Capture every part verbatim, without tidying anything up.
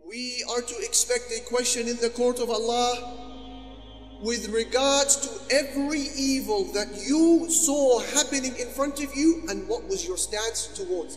We are to expect a question in the court of Allah with regards to every evil that you saw happening in front of you and what was your stance towards it.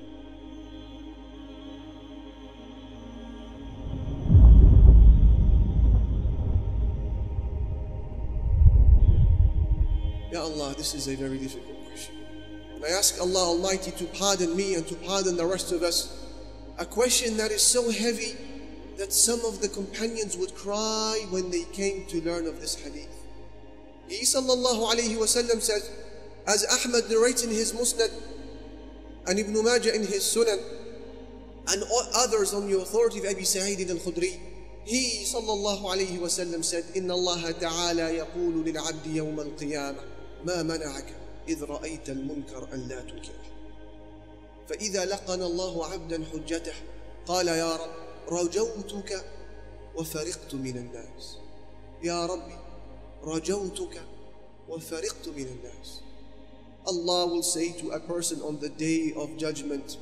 Ya Allah, this is a very difficult question. And I ask Allah Almighty to pardon me and to pardon the rest of us. A question that is so heavy that some of the companions would cry when they came to learn of this hadith. He sallallahu alayhi wa sallam says, as Ahmad narrates in his Musnad and Ibn Majah in his Sunan and others on the authority of Abi Sa'id al-Khudri, he sallallahu alayhi wa sallam said, Inna Allah ta'ala yaqulu lil-'abdi yawm al-qiyamah ma mana'aka idh ra'ayta al-munkar an la tunkirah. فإذا لقن الله عبدا حجته قال يا رب رجوتك وفرقت من الناس يا ربي رجوتك وفرقت من الناس. Allah will say to a person on the day of judgment,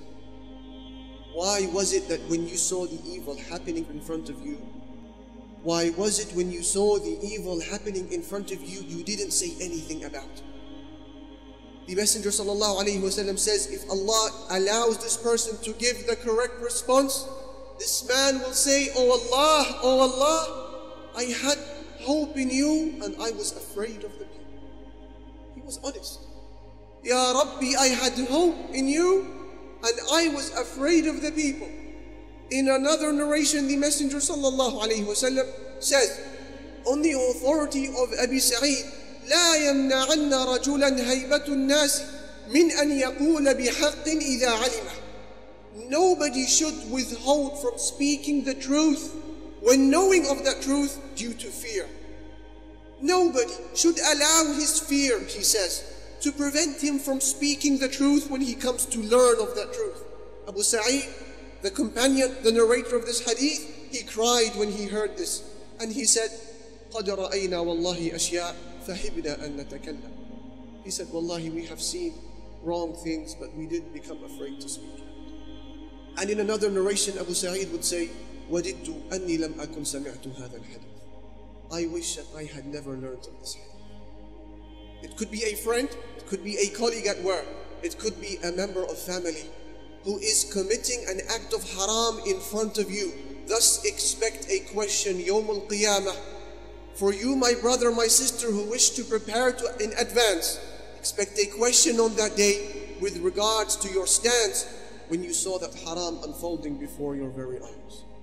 why was it that when you saw the evil happening in front of you, why was it when you saw the evil happening in front of you, you didn't say anything about it? The Messenger sallallahu alayhi wa sallam says, if Allah allows this person to give the correct response, this man will say, Oh Allah, Oh Allah, I had hope in you and I was afraid of the people. He was honest. Ya Rabbi, I had hope in you and I was afraid of the people. In another narration, the Messenger sallallahu alayhi wa sallam says, on the authority of Abi Sa'id, لا يمنعن رجلا هيبة الناس من أن يقول بحق إذا علمه. Nobody should withhold from speaking the truth when knowing of that truth due to fear. Nobody should allow his fear, he says, to prevent him from speaking the truth when he comes to learn of that truth. Abu Sa'id, the companion, the narrator of this hadith, he cried when he heard this. And he said, قَدْ رَأَيْنَا وَاللَّهِ أَشْيَاءَ فَحِبْنَا أَن نَتَكَلَّمْ. He said, Wallahi, we have seen wrong things, but we did become afraid to speak. And in another narration, Abu Sa'id would say, وَدِدْتُ أَنِّي لَمْ أَكُنْ سَمِعْتُ هَذَا الْحَدِيثِ. I wish that I had never learned of this hadith. It could be a friend, it could be a colleague at work, it could be a member of family who is committing an act of haram in front of you. Thus expect a question, Yawm al-Qiyamah. For you, my brother, my sister, who wish to prepare to, in advance, expect a question on that day with regards to your stance when you saw that haram unfolding before your very eyes.